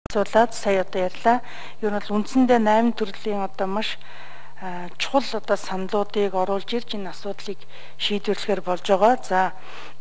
Зулаад сая одоо ярьлаа. Ер нь бол үндсэндээ 8 төрлийн одоо маш чухал одоо саналуудыг оруулж ирж энэ асуудлыг шийдвэрлэхээр болж байгаа. За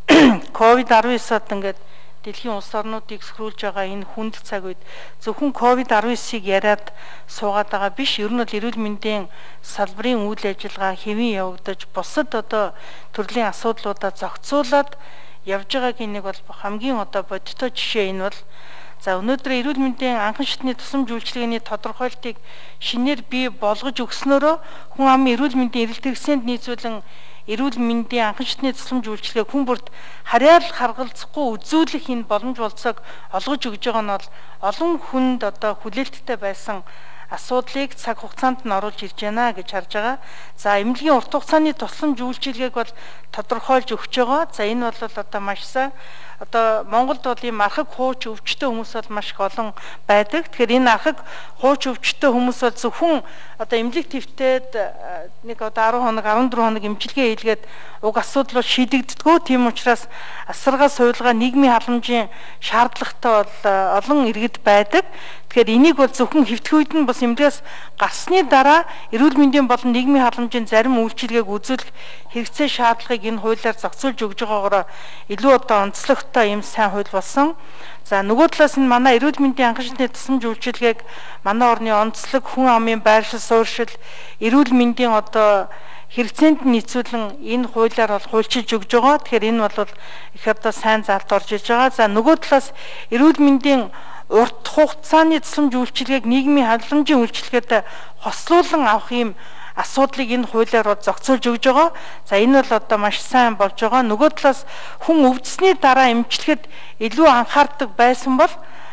COVID-19-ад ингээд дэлхийн улс орнуудыг сөхрүүлж байгаа энэ хүнд цаг үед зөвхөн COVID-19-ыг яриад суугаад байгаа биш. Ер нь бол эрүүл мэндийн салбарын үйл ажиллагаа хэвэн явагдаж бусад одоо төрлийн асуудлуудаа зохицуулаад явж байгаагийн нэг бол хамгийн одоо бодиттой жишээ энэ бол за өнөөдөр эрүүл мэндийн анхан шатны тусламж үйлчилгээний тодорхойлтыг шинээр бий болгож өгснөөрөө хүн амын эрүүл мэндийн эрэлт хэрэгцээнд нийцүүлэн эрүүл мэндийн анхан шатны тусламж үйлчилгээ хүн бүрт харьяал харгалзахгүй үзүүлэх энэ боломж болцоог олгож өгж байгаа нь бол олон хүнд одоо хүлээлттэй байсан асуудлыг цаг хугацаанд нь оруулж ирж байна гэж харж байгаа. За эмнэлгийн урт хугацааны тусламж үйлчилгээг бол тодорхойлж өгч байгаа. За энэ бол одоо маш сайн одоо Монголд бол ийм архаг хууч өвчтөе хүмүүс бол маш их олон байдаг. Тэгэхээр энэ архаг хууч өвчтөе хүмүүс бол зөвхөн одоо эмнэлэг твтээд нэг одоо 10 хоног 14 хоног эмчилгээ хийлгээд уг асуудал бол шийдэгддэггүй. Тийм учраас асаргаа сувилгаа нийгмийн халамжийн шаардлагатай бол олон иргэд байдаг. Тэгэхээр энийг бол зөвхөн хэвтгүүд нь бас эмнэлгээс гарсны дараа эрүүл мэндийн болон нийгмийн халамжийн зарим үйлчилгээг үзүүлэх хэрэгцээ шаардлагыг энэ хуулиар зохицуулж өгж байгаагаар илүү одоо онцлогтой юм сайн хууль болсон. За нөгөө талаас нь манай эрүүл мэндийн анхан шатны тусламж үйлчилгээг манай орны онцлог хүн амын байршил суурьшил эрүүл мэндийн одоо хэрэгцээнд нийцүүлэн энэ хуулиар бол хуульчилж өгж байгаа. Тэгэхээр энэ бол их одоо сайн заалт орж иж байгаа. За нөгөө талаас эрүүл мэндийн урт хугацааны тусламж үйлчилгээг нийгмийн халамжийн үйлчилгээтэй хослуулан авах юм асуудлыг энэ хуулиар зохицуулж өгж байгаа. За энэ бол одоо маш сайн болж байгаа. Нөгөө талаас хүн өвдсөний дараа эмчлэхэд илүү анхаардаг байсан бол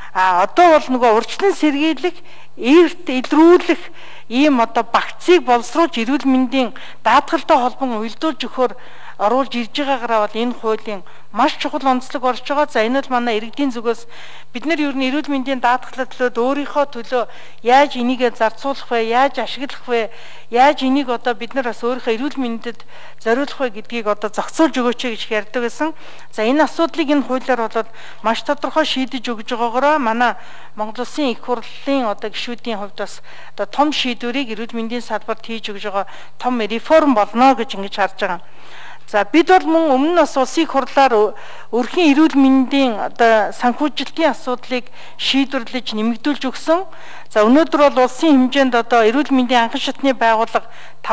одоо бол нөгөө урьдчилан сэргийлэх, эрт илрүүлэх ийм одоо багцыг боловсруулж эрүүл мэндийн даатгалтай холбон уялдуулж өгөхөөр оруулж ирж байгаагаараа бол энэ хуулийн маш чухал онцлог орж байгаа. За энэ бол манай иргэдийн зүгээс бид нар ер нь эрүүл мэндийн даатгалын төлөө өөрийнхөө төлөө яаж энийгээ зарцуулах вэ, яаж ашиглах вэ, яаж энийг одоо бид нар бас өөрийнхөө эрүүл мэндэд зориулах вэ гэдгийг одоо зохицуулж өгөөч гэж ярьдаг гэсэн. За энэ асуудлыг энэ хуулиар бол маш тодорхой шийдэж өгж байгаагаараа манай Монгол Улсын их хурлын одоо гишүүдийн хувьд бас одоо том шийдвэрийг эрүүл мэндийн салбарт хийж өгж байгаа том реформ болно гэж ингэж харж байгаа. За бид бол мөн өмнө нь бас улсын хурлаар өрхийн эрүүл мэндийн одоо санхүүжилтийн асуудлыг шийдвэрлэж нэмэгдүүлж өгсөн. За өнөөдөр бол улсын хэмжээнд одоо эрүүл мэндийн анхан шатны байгууллага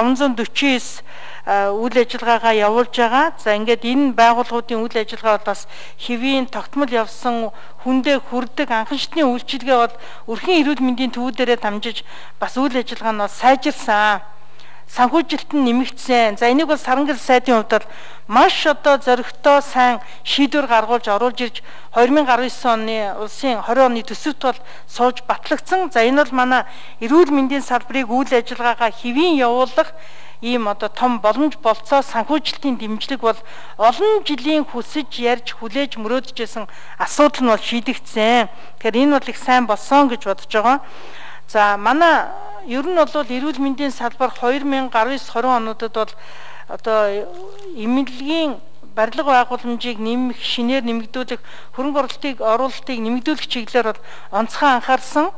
549 үйл ажиллагаагаа явуулж байгаа. За ингээд энэ байгууллагуудын үйл ажиллагаа бол бас хэвийн тогтмол явсан хүндээ хүрдэг анхан шатны үйлчилгээ бол өрхийн эрүүл мэндийн төвүүдээрээ дамжиж бас үйл ажиллагаа нь бол сайжирсан. Санхүүжилт нь нэмэгдсэн. За энийг бол Сарангэл сайдын хувьд бол маш одоо зоригтой сайн шийдвэр гаргуулж оруулж ирж 2019 оны улсын 20 оны төсөвт бол сууж батлагдсан. За энэ бол манай эрүүл мэндийн салбарыг үйл ажиллагаагаа хэвийн явуулах ийм одоо том боломж болцоо санхүүжилтийн дэмжлэг бол олон жилийн хүсэж ярьж хүлээж мөрөөдөжсэн асуудал нь бол шийдэгдсэн. Тэгэхээр энэ бол их сайн болсон гэж бодож байгаа. За манай ер нь бол эрүүл мэндийн салбар 2019-20 онуудад бол одоо эмнэлгийн барилга байгууламжийг нэмэх, шинээр нэмэгдүүлэх, хөрөнгө оруулалтыг нэмэгдүүлэх чиглэлээр бол онцгой анхаарсан.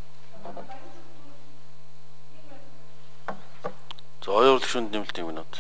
За оюун урлагшинд нэмэлтийн минут.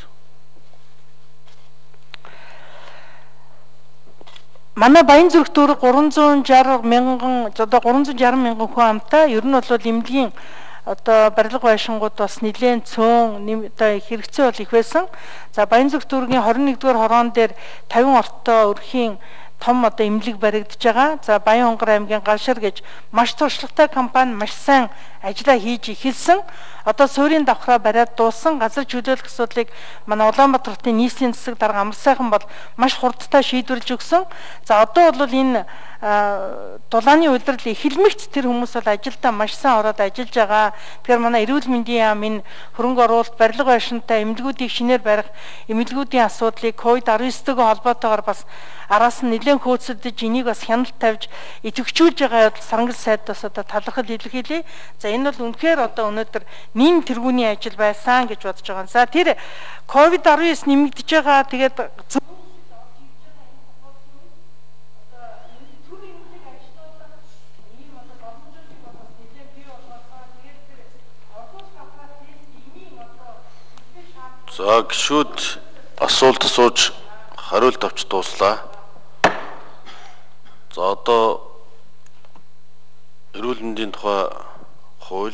Манай Баянзүрх дүүрэг 360 мянган хүн амтай ер нь бол эмнэлгийн одоо барилга байшингууд бас нэлээд цөөн одоо хэрэгцээ бол их байсан. За Баянзүрх дүүргийн 21-р хорон дээр 50 ортой өрхийн том одоо эмнэлэг баригдаж байгаа. За Баян-Хонгор аймгийн Ганшар гэж маш туршлагатай компани маш сайн ажиллаа хийж эхэлсэн. Одоо суурийн давхраа бариад дууссан. Газар чөлөөлөх асуудлыг манай Улаанбаатар хотын нийслэлийн засаг дарга Амар сайхан бол маш хурдтай шийдвэрлэж өгсөн. За одоо бол энэ дулааны удирдал эхлэмэгц тэр хүмүүс бол ажилдаа маш сайн ороод ажиллаж байгаа. Тэгэхээр манай эрүүл мэндийн яам энэ хөрөнгө оруулалт, барилга байшинтай эмнэлгүүдийг шинээр барих, эмнэлгүүдийн асуудлыг COVID-19-тэйгээ холбоотойгоор бас араас нь нэлээд хөөцөлдөж энийг бас хяналт тавьж идэвхжүүлж байгаа Сарангэл сайд бас одоо талархал илэрхийлье. За энэ бол үнэхээр одоо өнөөдөр нэн тэргүүний ажил байсан гэж бодож байгаа. За тэр COVID-19 нэмэгдэж байгаа тэгээд За гişүүд асуулт асууж хариулт авч дууслаа. За одоо эрүүл мэндийн тухай хууль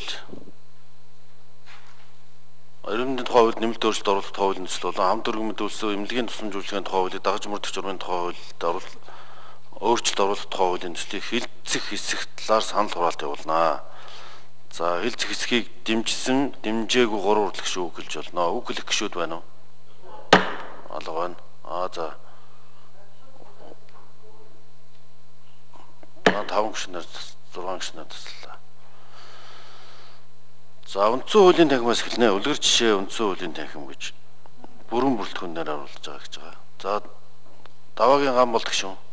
нэмэлт өөрчлөлт оруулах тухай хуулийн төсөл болон хамт өргөмөд үйлсээ эмнэлгийн тусламж үйлчилгээний тухай хуулийг дагаж мөрдөх журмын тухай хуульд өөрчлөлт оруулах тухай хуулийн төслийг хилцэх хэсэг талаар санал хураалт явуулнаа. За хилцэх хэсгийг дэмжсэн, дэмжээгүй 3 урлагч үг хэлж болно. Үг хэлэх гишүүд байна уу? Алга байна. За 5 гишнээр 6 гишнээр таслаа. За үндсэн хуулийн танхимаас эхэлнэ. Үлгэр жишээ үндсэн хуулийн танхим гэж бүрэн бүрэлдэхүүнээр оруулж байгаа гэж байгаа. За даваагийн гам болдог шүү.